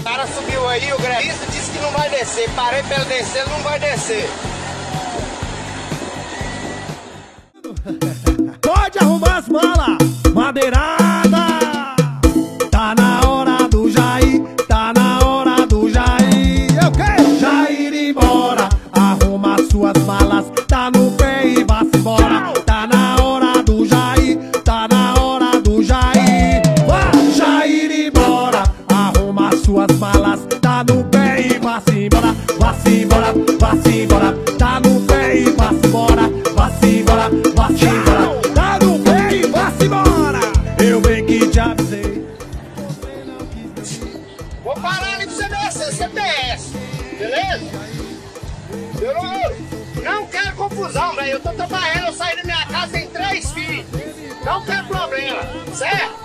O cara subiu aí, o grevista disse que não vai descer. Parei pra ele descer, ele não vai descer. Pode arrumar as malas, madeirada. Tá na hora do Jair, tá na hora do Jair. Eu quero Jair ir embora, arruma suas malas, tá no pé e vá-se embora. Tá na hora do Jair, tá na hora do Jair. Vá, Jair ir embora, arruma suas malas, tá no pé e vá-se embora. Vá-se embora, vá-se embora, tá no pé e vá-se embora. Vá-se embora, vá-se embora, tá no pé e vá-se embora. Eu bem que te avisei. Vou parar ali pra você descer, CTS. Beleza? Eu não quero confusão, velho. Eu tô trabalhando, eu saí da minha casa, tem 3 filhos. Não quero problema, certo?